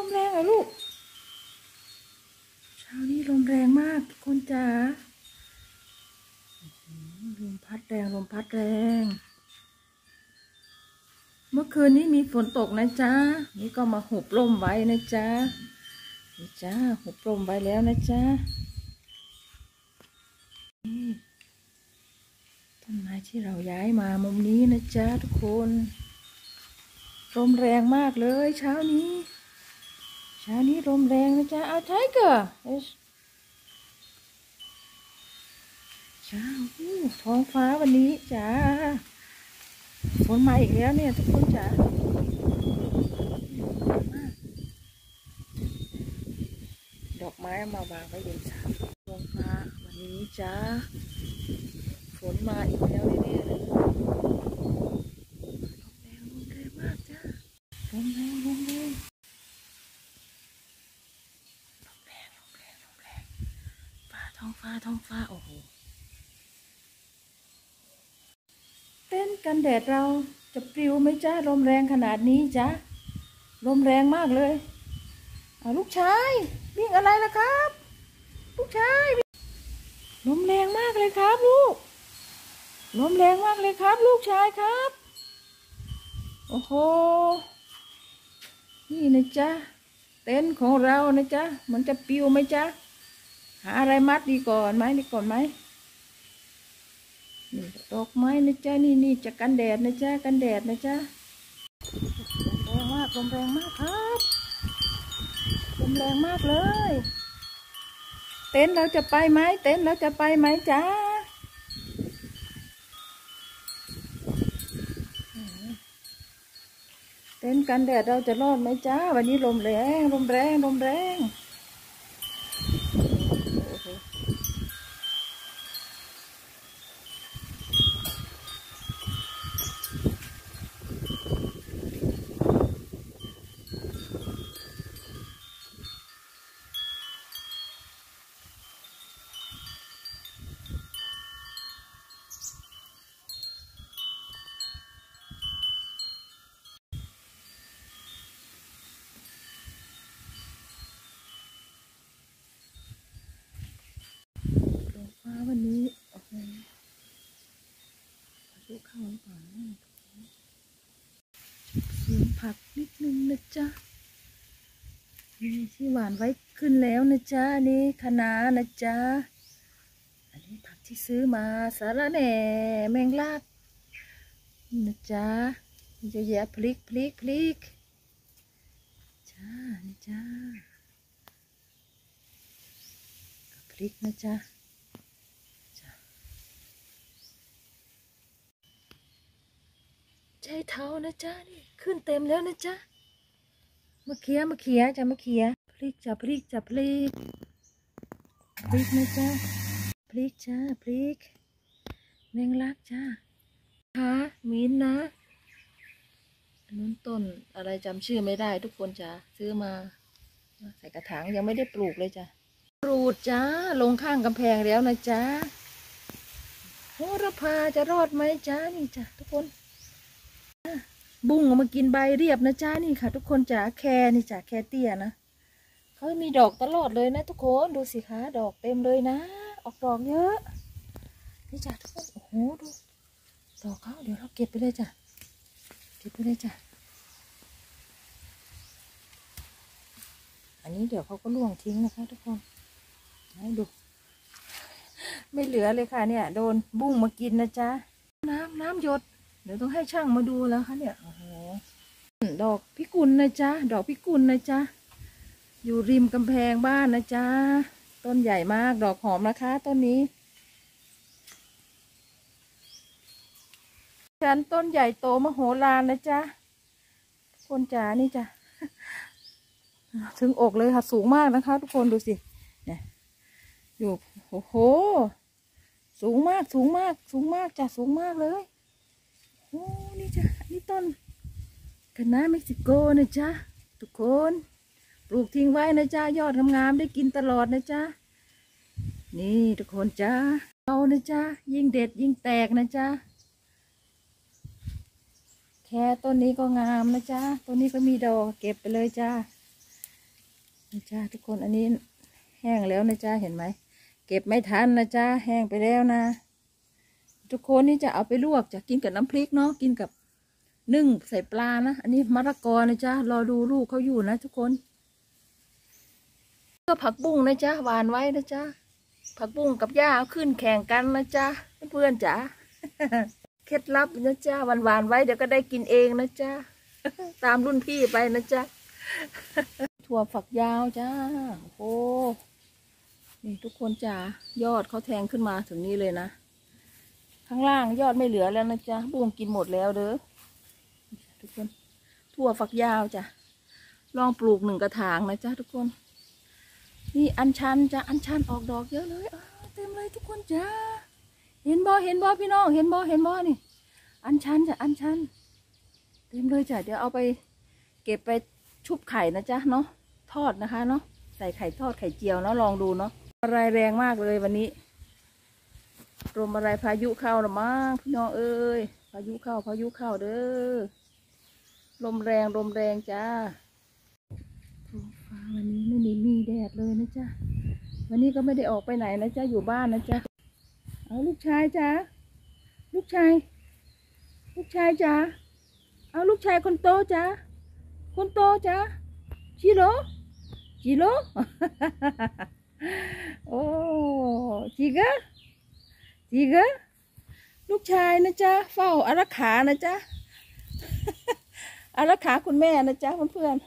มแรงเหรอลูกเช้านี้ลมแรงมากทุกคนจ๋าลมพัดแรงลมพัดแรงเมื่อคืนนี้มีฝนตกนะจ๊ะนี่ก็มาหุบร่มไว้นะจ๊ะนี่จ้าหุบร่มไว้แล้วนะจ๊ะต้นไม้ที่เราย้ายมามุมนี้นะจ๊ะทุกคนลมแรงมากเลยเช้านี้ลมแรงนะจ๊ะเอาไทเกอร์เช้าท้องฟ้าวันนี้จ้าฝนมาอีกแล้วเนี่ยทุกคนจ๋าดอกไม้มาวางไว้บนศาลท้องฟ้าวันนี้จ้าฝนมาอีกแล้วแน่ๆเลยลมแรงมากจ้าลมแรงท้องฟ้าโอ้โหเต้นกันแดดเราจะปลิวไหมจ้าลมแรงขนาดนี้จ้าลมแรงมากเลยลูกชายวิ่งอะไรล่ะครับลูกชายลมแรงมากเลยครับลูกลมแรงมากเลยครับลูกชายครับโอ้โหนี่นะจ๊ะเต็นท์ของเรานะจ๊ะมันจะปลิวไหมจ๊ะหาอะไรมัดดีก่อนไหมนี่ดอกไม้นะจ๊ะนี่จะกันแดดนะจ๊ะกันแดดนะจ๊ะลมแรงมากครับลมแรงมากเลยเต็นท์เราจะไปไหมจ๊ะเต็นท์กันแดดเราจะรอดไหมจ๊ะวันนี้ลมแรงวันนี้ดูข้าวก่อนเสียงผักนิดนึงนะจ๊ะนี่ที่หวานไว้ขึ้นแล้วนะจ๊ะนี่คะน้านะจ๊ะอันนี้ผักที่ซื้อมาสาระแหน่แมงลักนะจ๊ะเยอะแยะพลิกจ้านี่จ้าพลิกนะจ๊ะใช้เท้านะจ๊ะนี่ขึ้นเต็มแล้วนะจ๊ะมะเขือจ้ะมะเขือพลิกนะจ๊ะพลิกจ้าพลิกแมงลักจ้าค่ะมิ้นนะอันนู้นต้นอะไรจำชื่อไม่ได้ทุกคนจ้ะซื้อมาใส่กระถางยังไม่ได้ปลูกเลยจ้ะปลูกจ้าลงข้างกำแพงแล้วนะจ๊ะโหระพาจะรอดไหมจ้านี่จ้ะทุกคนบุ้งออกมากินใบเรียบนะจ้านี่ค่ะทุกคนจ๋าแคนี่จ้ะแคเตี้ยนะเขามีดอกตลอดเลยนะทุกคนดูสิคะดอกเต็มเลยนะออกดอกเยอะนี่จ้ะทุกคนโอ้โหดูดอกเขาเดี๋ยวเราเก็บไปเลยจ้ะอันนี้เดี๋ยวเขาก็ล่วงทิ้งนะคะทุกคนให้ดูไม่เหลือเลยค่ะเนี่ยโดนบุ้งมากินนะจ๊ะน้ำหยดเดี๋ยวต้องให้ช่างมาดูแล้วค่ะเนี่ยโอ้โหดอกพิกุลนะจ๊ะอยู่ริมกำแพงบ้านนะจ๊ะต้นใหญ่มากดอกหอมนะคะต้นนี้ต้นใหญ่โตมโหฬารนะจ๊ะคนจ๋านี่จ้ะถึงอกเลยค่ะสูงมากนะคะทุกคนดูสิเนี่ยอยู่โอ้โหสูงมากจ้ะสูงมากเลยโอ้นี่จ้ะนี่ต้นคะน้าเม็กซิโกนะจ๊ะทุกคนปลูกทิ้งไว้นะจ๊ะยอดงามๆได้กินตลอดนะจ๊ะนี่ทุกคนจ้ะเอานะจ๊ะยิ่งเด็ดยิ่งแตกนะจ๊ะแค่ต้นนี้ก็งามนะจ๊ะต้นนี้ก็มีดอกเก็บไปเลยจ้านะจ๊ะทุกคนอันนี้แห้งแล้วนะจ๊ะเห็นไหมเก็บไม่ทันนะจ๊ะแห้งไปแล้วนะทุกคนนี่จะเอาไปลวกจะกินกับน้ำพริกเนาะกินกับนึ่งใส่ปลานะอันนี้มะละกอนะจ๊ะรอดูลูกเขาอยู่นะทุกคนก็ผักบุ้งนะจ๊ะหวานไว้นะจ๊ะผักบุ้งกับหญ้าเอาขึ้นแข่งกันนะจ๊ะเพื่อนจ๋า เคล็ดลับนะจ๊ะหวานไว้เดี๋ยวก็ได้กินเองนะจ๊ะ ตามรุ่นพี่ไปนะจ๊ะ ถั่วฝักยาวจ้าโอ้นี่ทุกคนจ๋ายอดเขาแทงขึ้นมาถึงนี่เลยนะข้างล่างยอดไม่เหลือแล้วนะจ๊ะบุ้งกินหมดแล้วเด้อทุกคนถั่วฝักยาวจ้ะลองปลูก1 กระถางนะจ๊ะทุกคนนี่อัญชันจ้ะอัญชันออกดอกเยอะเลยเต็มเลยทุกคนจ้าเห็นบ่พี่น้องเห็นบ่นี่อัญชันจ้ะอัญชันเต็มเลยจ้ะเดี๋ยวเอาไปเก็บไปชุบไข่นะจ๊ะเนาะทอดนะคะเนาะใส่ไข่ทอดไข่เจียวเนาะลองดูเนาะอะไรแรงมากเลยวันนี้ลมอะไรพายุเข้าหรือมั้งพี่น้องเอ้ยพายุเข้าเด้อลมแรงจ้าท้องฟ้าวันนี้ไม่มีแดดเลยนะจ๊ะวันนี้ก็ไม่ได้ออกไปไหนนะจ๊ะอยู่บ้านนะจ๊ะเอาลูกชายจ้าลูกชายจ้าเอาลูกชายคนโตจ้าจิโร่ โอ้จิกะลูกชายนะจ๊ะเฝ้าอารักขานะจ๊ะ อารักขาคุณแม่นะจ๊ะเพื่อน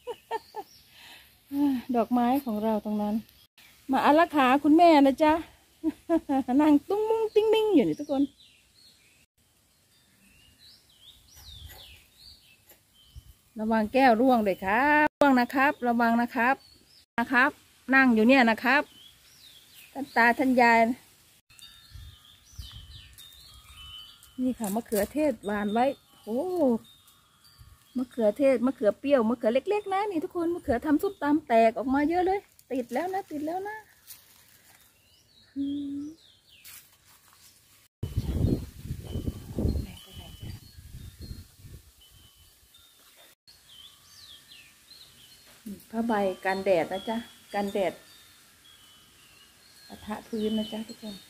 ๆ ดอกไม้ของเราตรงนั้นมาอารักขาคุณแม่นะจ๊ะ นั่งตุ้งมุ้งติ้งมิ้งอยู่นี่ทุกคนระวังแก้วร่วงเลยครับร่วงนะครับระวังนะครับนั่งอยู่เนี่ยนะครับท่านตาท่านยายนี่ค่ะมะเขือเทศหวานไว้โอ้มะเขือเทศมะเขือเปรี้ยวมะเขือเล็กๆนะนี่ทุกคนมะเขือทำซุปตำแตกออกมาเยอะเลยติดแล้วนะผ้าใบกันแดดนะจ๊ะกันแดดกระทะพื้นนะจ๊ะทุกคน